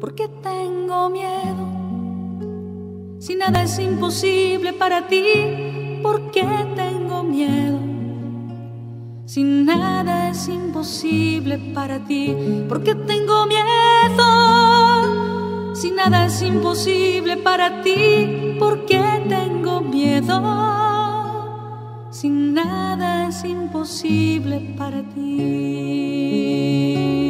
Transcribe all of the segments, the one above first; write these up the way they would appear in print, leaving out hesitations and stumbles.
¿Por qué tengo miedo? Si nada es imposible para ti, ¿por qué tengo miedo? Si nada es imposible para ti, ¿por qué tengo miedo? Si nada es imposible para ti, ¿por qué tengo miedo? Si nada es imposible para ti.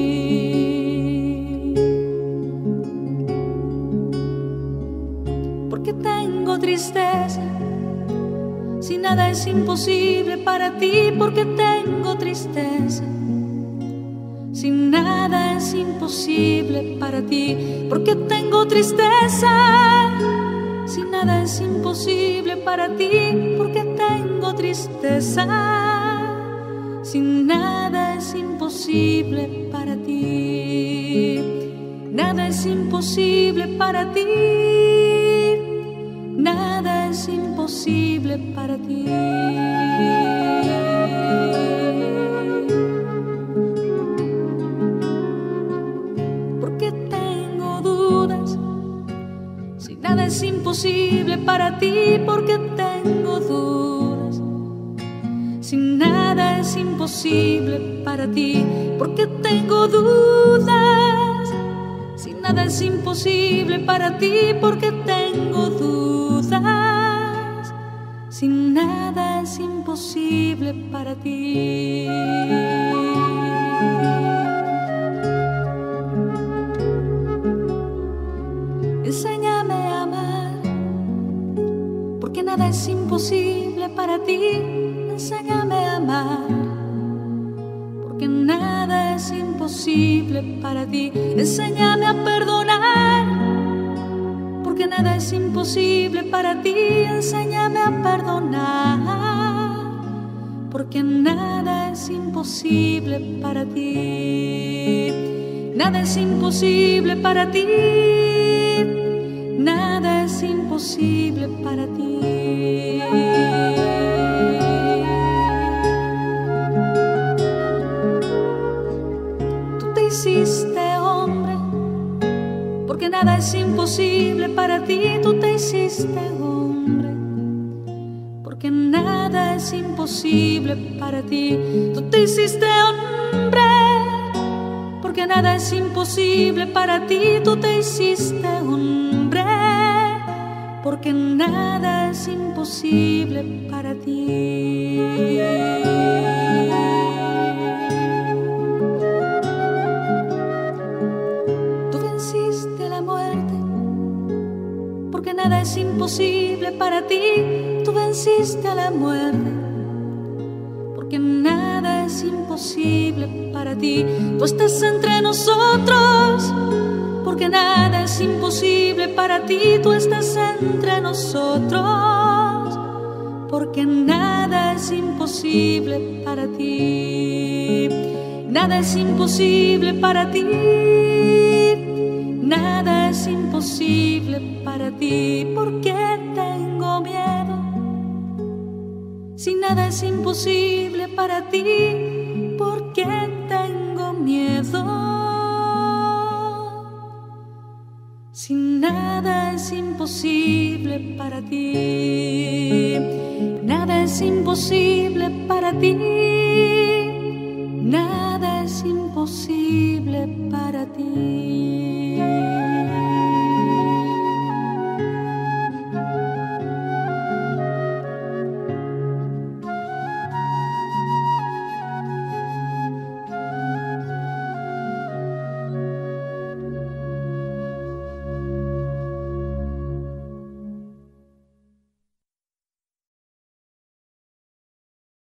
¿Por qué tengo tristeza? Si nada es imposible para ti, ¿por qué tengo tristeza? Si nada es imposible para ti, ¿por qué tengo tristeza? Si nada es imposible para ti, ¿por qué tengo tristeza? Si nada es imposible para ti, nada es imposible para ti, nada es imposible para ti. ¿Por qué tengo dudas? Si nada es imposible para ti, ¿por qué tengo dudas? Si nada es imposible para ti, ¿por qué tengo dudas? Si nada es imposible para ti, ¿por qué tengo dudas? Si nada es imposible para ti. Enséñame a amar, porque nada es imposible para ti. Enséñame a amar, porque nada es imposible para ti. Enséñame a perdonar, porque nada es imposible para ti. Enséñame a perdonar, porque nada es imposible para ti. Nada es imposible para ti, nada es imposible para ti. Tú te hiciste hombre, porque nada es imposible para ti. Tú te hiciste hombre, porque nada es imposible para ti. Tú te hiciste hombre, porque nada es imposible para ti. Tú te hiciste hombre, porque nada es imposible para ti. Tú venciste la muerte, porque nada es imposible para ti. Tú venciste a la muerte, porque nada es imposible para ti. Tú estás entre nosotros, porque nada es imposible para ti. Tú estás entre nosotros, porque nada es imposible para ti. Nada es imposible para ti, nada es imposible para ti. ¿Por qué tengo miedo? Si nada es imposible para ti, ¿por qué tengo miedo? Si nada es imposible para ti, nada es imposible para ti, nada es imposible para ti.